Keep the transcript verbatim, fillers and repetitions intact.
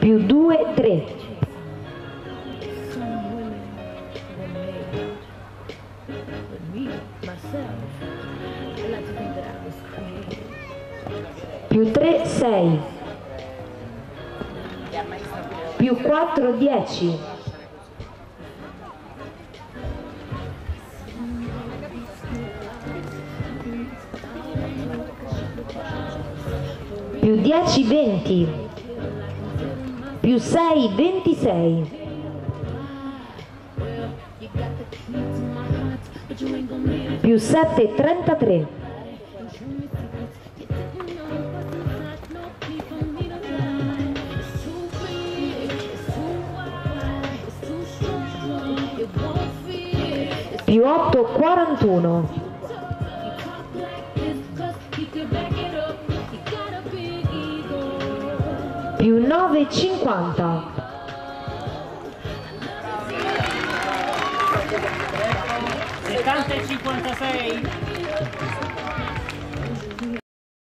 più due, tre. Più tre, sei. Più quattro, dieci. Più dieci, venti. Più sei, ventisei. Più sette, trentatré. Più otto, quarantuno. Più nove, cinquanta. settanta e cinquantasei.